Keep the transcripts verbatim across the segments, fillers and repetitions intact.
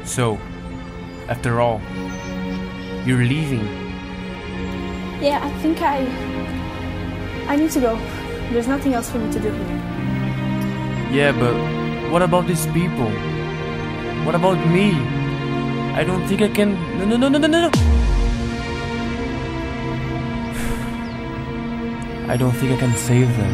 So, after all, you're leaving. Yeah, I think I... I need to go. There's nothing else for me to do here. Yeah, but what about these people? What about me? I don't think I can... No, no, no, no, no, no! I don't think I can save them.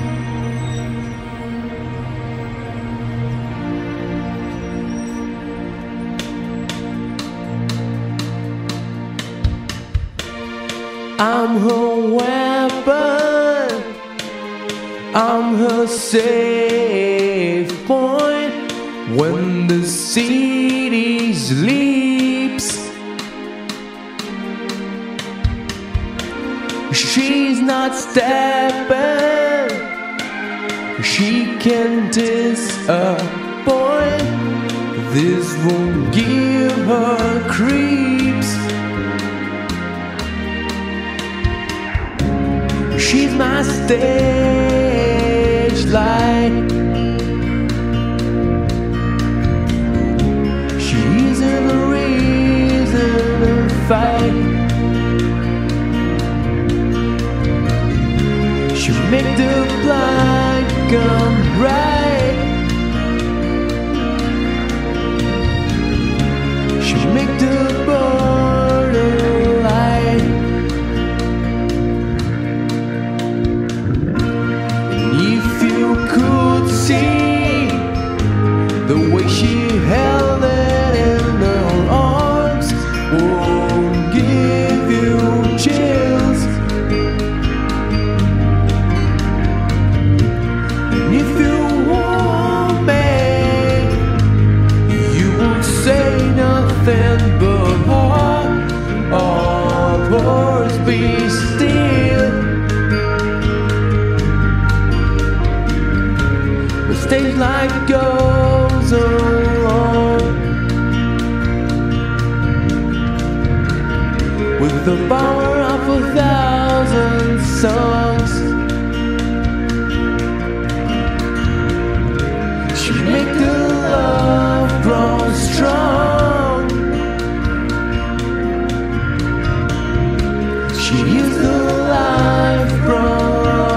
I'm her weapon, I'm her safe point when the city sleeps. She's not steppin', she can disappoint. This won't give her creeps. She's my stage light. She's the reason to fight. She make the blind come bright. She make the border light. Could see the way she held it in her arms won't give you chills. And if you want me, you won't say nothing but heart of hers be still. Stagelight goes along with the power of a thousand songs. She make the love grow strong. She is the life prolong.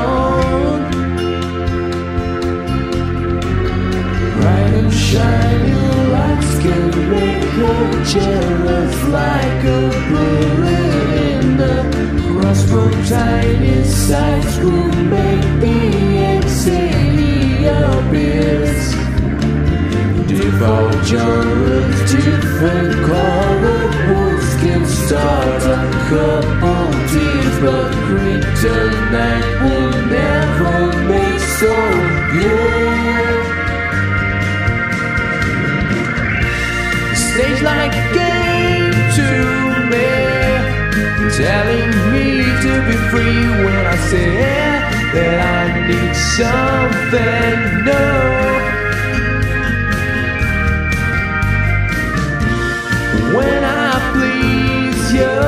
Shining lights can make her jealous like a bullet in the crossroad. Tiny sights will make me exhale beers. Devout genres, different colored woods can start a couple tears, but kriptonite will never make so good. Stagelight came to me, telling me to be free when I said that I need something new. When I please you,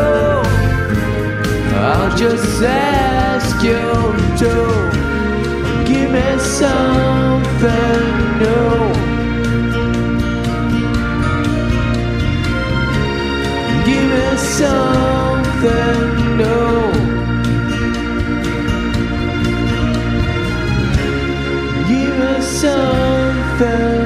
I'll just ask you to give me something new. Give me something new. Give me something